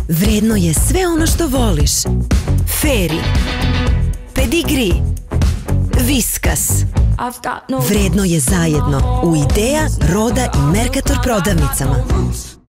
Vredno je sve ono što voliš. Fairy, Pedigree, Whiskas. Vredno je zajedno u Idea, Roda i Mercator prodavnicama.